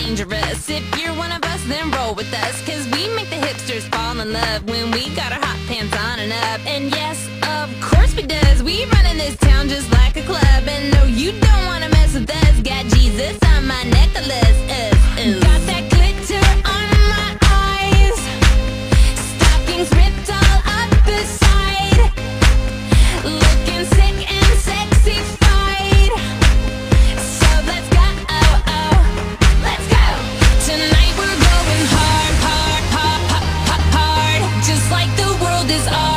dangerous. If you're one of us, then roll with us, 'cause we make the hipsters fall in love when we got our hot pants on and up. And yes, of course we does. We run in this town just like a club. And no, you don't wanna mess with us. Got Jesus on my necklace. Got that glitter on my eyes. Stockings ripped all up the side. Looking sick and sexified. So let's go, let's go. Tonight we're going hard, hard, hard, hard, hard. Just like the world is ours.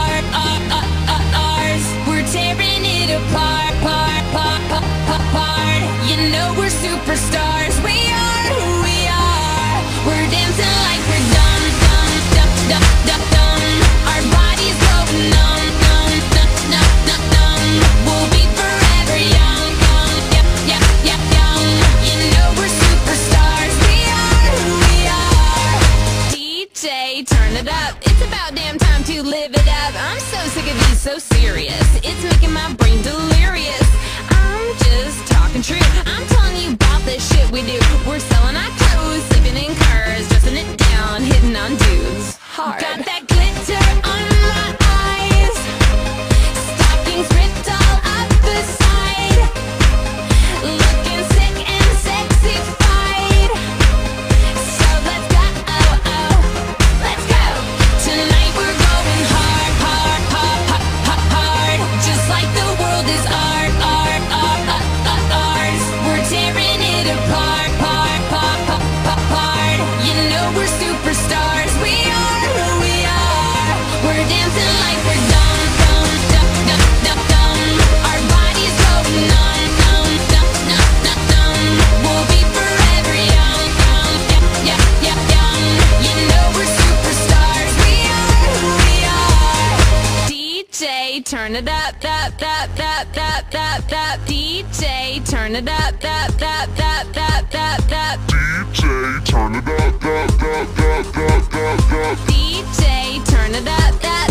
We're tearing it apart, part. You know we're superstars. We are who we are. We're dancing like we're dumb. Our bodies go numb. We'll be forever young. Young. You know we're superstars. We are who we are. DJ, turn it up. It's about damn time to live it up. I'm so sick of you, so serious. It's making my brain delirious. I'm just talking true. I'm telling you about the shit we do. We're selling our clothes, sleeping in cars, dressing it down, hitting on dudes hard. Got that glitter on my eyes. Stockings ripped all up the side. Looking sick and sexified. So let's go, let's go. Tonight we're going hard, hard, hard, hard, hard. Just like the world is ours. We're tearing it apart, part. You know we're superstars. We are who we are. We're dancing like we're dumb. Our bodies go numb. We'll be forever young. Young. You know we're superstars. We are who we are. DJ, turn it up. DJ, turn it up. DJ, turn it up. DJ, turn it up.